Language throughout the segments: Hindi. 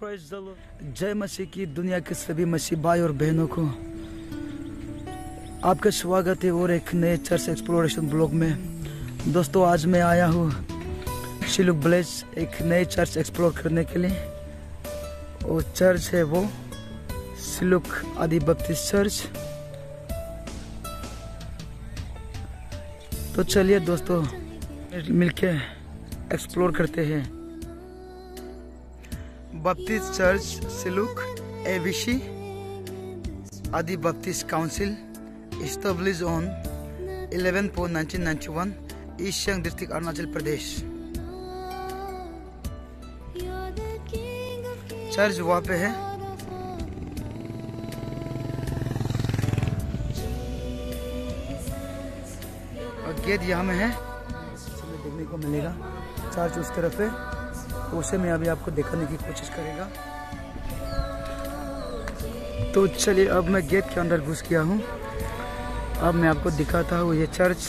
जय मसीह की दुनिया के सभी मसीह भाई और बहनों को आपका स्वागत है और एक नए चर्च एक्सप्लोरेशन ब्लॉग में। दोस्तों आज मैं आया हूँ शिलुक विलेज एक नए चर्च एक्सप्लोर करने के लिए। वो चर्च है वो शिलुक आदि बपतिस्ट चर्च। तो चलिए दोस्तों मिलके एक्सप्लोर करते हैं। बपतिस्ट church Shiluk ABC Adi baptist council established on 11/1991 east Siang district Arunachal Pradesh. Church वहाँ पे है। और गेट यहाँ में है, देखने को मिलेगा। चर्च उस तरफ है, तो उसे मैं अभी आपको दिखाने की कोशिश करेगा। तो चलिए अब मैं गेट के अंदर घुस गया हूँ। अब मैं आपको दिखाता हूँ ये चर्च,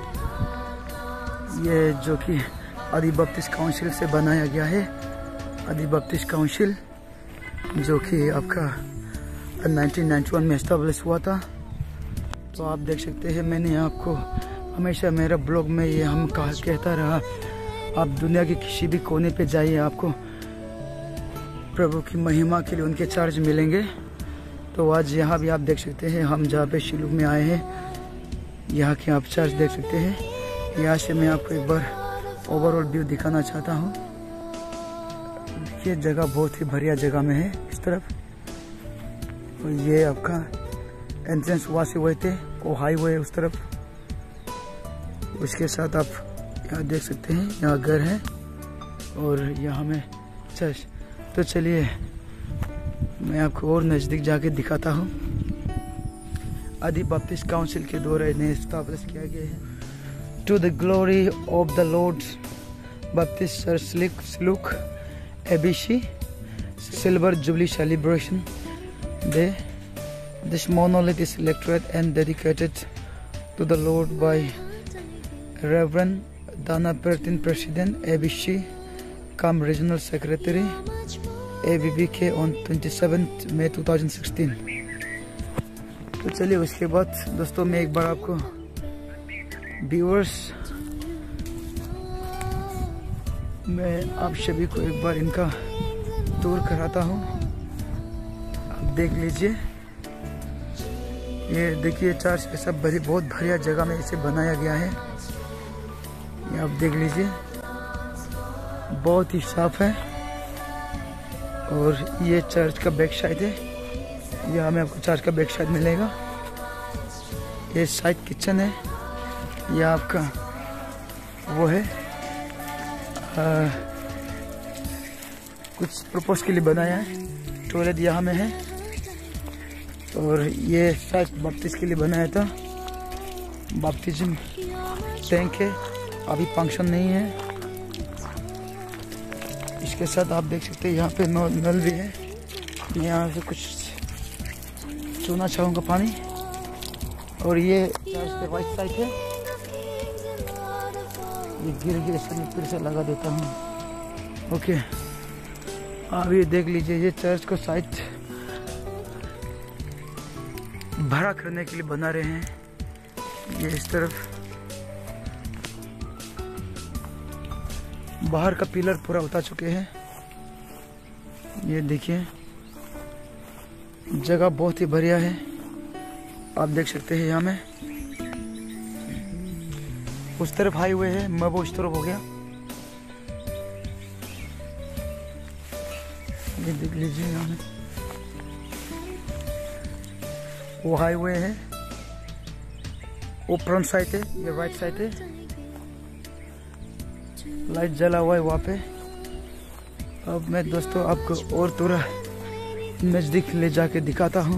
ये जो कि आदि बपतिस्ट काउंसिल से बनाया गया है। आदि बपतिस्ट काउंसिल जो कि आपका 1991 में एस्टेब्लिश हुआ था। तो आप देख सकते हैं, मैंने आपको हमेशा मेरा ब्लॉग में ये हम कहता रहा, आप दुनिया के किसी भी कोने पे जाइए, आपको प्रभु की महिमा के लिए उनके चर्च मिलेंगे। तो आज यहाँ भी आप देख सकते हैं, हम जहाँ पे शिलुक में आए हैं, यहाँ के आप चर्च देख सकते हैं। यहाँ से मैं आपको एक बार ओवरऑल व्यू दिखाना चाहता हूँ। ये जगह बहुत ही बढ़िया जगह में है इस तरफ। और ये आपका एंट्रेंस वहाँ से हुए थे, वो हाईवे उस तरफ। उसके साथ आप यहाँ देख सकते हैं, यहाँ घर है और यहाँ में चर्च। तो चलिए मैं आपको और नज़दीक जाके दिखाता हूँ। आदि बपतिस्ट काउंसिल के द्वारा इन्हें एस्टैब्लिश किया गया है। To the glory of the Lord baptist church Shiluk ABC silver jubilee celebration day. This monolith is erected and dedicated to the Lord by Reverend Dana Pertin, President ABC, cum Regional Secretary ABBK on 27 May 2016। तो चलिए उसके बाद दोस्तों मैं एक बार आपको व्यूअर्स, मैं आप सभी को एक बार इनका टूर कराता हूँ। आप देख लीजिए, ये देखिए चर्च ऐसा बहुत बढ़िया जगह में इसे बनाया गया है। ये आप देख लीजिए, बहुत ही साफ है। और ये चर्च का बैक साइड है, यहाँ में आपको चर्च का बैक साइड मिलेगा। ये साइड किचन है, यह आपका वो है कुछ प्रपोज के लिए बनाया है। टॉयलेट यहाँ में है। और ये शायद बपतिस्ट के लिए बनाया था, बपतिज्म टैंक है, अभी फंक्शन नहीं है। इसके साथ आप देख सकते हैं यहाँ पे नल भी है। मैं यहाँ से कुछ चूना चाहूँगा पानी। और ये चर्च के राइट साइड है। ये गिर से मैं फिर से लगा देता हूँ। ओके, आप ये देख लीजिए, ये चर्च को साइड भरा करने के लिए बना रहे हैं। ये इस तरफ बाहर का पिलर पूरा उतार चुके हैं। ये देखिए, जगह बहुत ही बढ़िया है, आप देख सकते हैं। यहाँ में उस तरफ हाईवे है, मैं वो इस तरफ हो गया। ये देख लीजिए, यहाँ में वो हाईवे है, वो फ्रंट साइड है, ये राइट साइड है। लाइट जला हुआ है वहाँ पे। अब मैं दोस्तों आपको और थोड़ा नजदीक ले जाके दिखाता हूँ।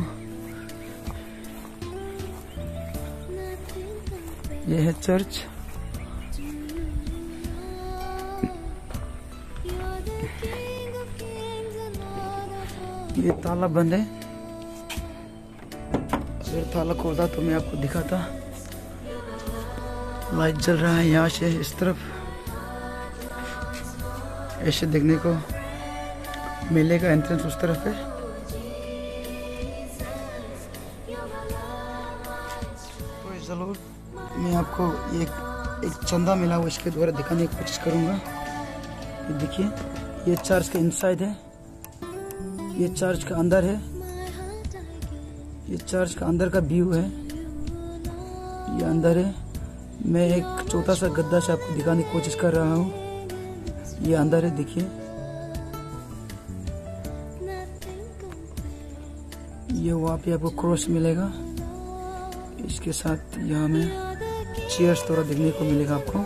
ये है चर्च। ये ताला बंद है, अगर ताला खोलता तो मैं आपको दिखाता। लाइट जल रहा है यहाँ से इस तरफ, ऐसे देखने को मेले का एंट्रेंस उस तरफ है। तो चलो मैं आपको एक चंदा मिला हुआ इसके द्वारा दिखाने की कोशिश करूंगा। ये देखिए, ये चर्च का इनसाइड है, ये चर्च का अंदर है, ये चर्च का अंदर का व्यू है, ये अंदर है। मैं एक छोटा सा गद्दा से आपको दिखाने की कोशिश कर रहा हूँ। ये अंदर है, देखिए। ये वहाँ पे आपको क्रॉस मिलेगा, इसके साथ यहाँ में चेयर्स थोड़ा देखने को मिलेगा आपको।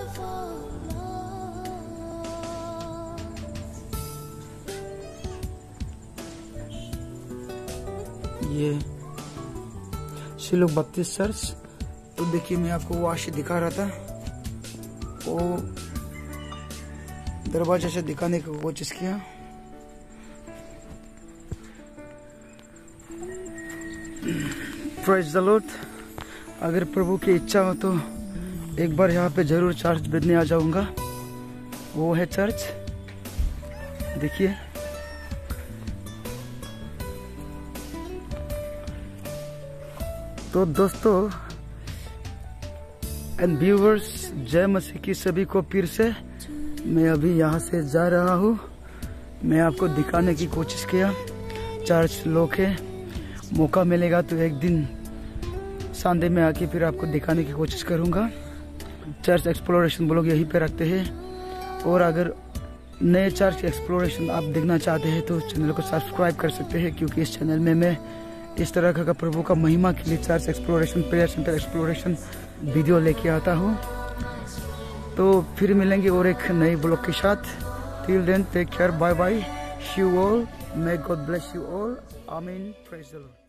ये शिलोह बप्तिस्ट चर्च। तो देखिए, मैं आपको वहाँ से दिखा रहा था, वो दरवाजे से दिखाने की कोशिश किया। Praise the Lord. अगर प्रभु की इच्छा हो तो एक बार यहाँ पे जरूर चर्च भेजने आ जाऊंगा। वो है चर्च, देखिए। तो दोस्तों एंड व्यूवर्स, जय मसीह की सभी को फिर से। मैं अभी यहाँ से जा रहा हूँ। मैं आपको दिखाने की कोशिश किया चर्च लोग है। मौका मिलेगा तो एक दिन संडे में आके फिर आपको दिखाने की कोशिश करूँगा। चर्च एक्सप्लोरेशन ब्लॉग यहीं पे रखते हैं। और अगर नए चर्च एक्सप्लोरेशन आप देखना चाहते हैं तो चैनल को सब्सक्राइब कर सकते हैं, क्योंकि इस चैनल में मैं इस तरह का प्रभु का महिमा के लिए church exploration, prayer centre exploration video लेके आता हूँ। तो फिर मिलेंगे और एक नई ब्लॉग के साथ। Till then take care, bye bye, see you all, may God bless you all, आमीन, प्रेज़ द लॉर्ड।